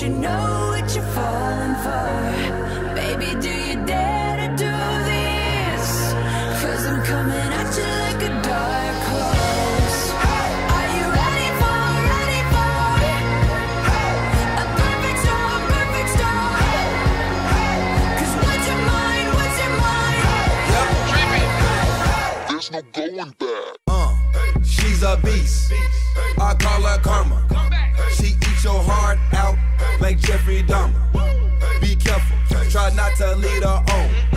you know what you're falling for? Baby, do you dare to do this? 'Cause I'm coming at you like a dark horse. Are you ready for a perfect storm, perfect storm? 'Cause what's your mind, what's your mind? There's no going back. She's a beast, I call her karma. She eats your heart out like Jeffrey Dahmer. Be careful, try not to lead her on.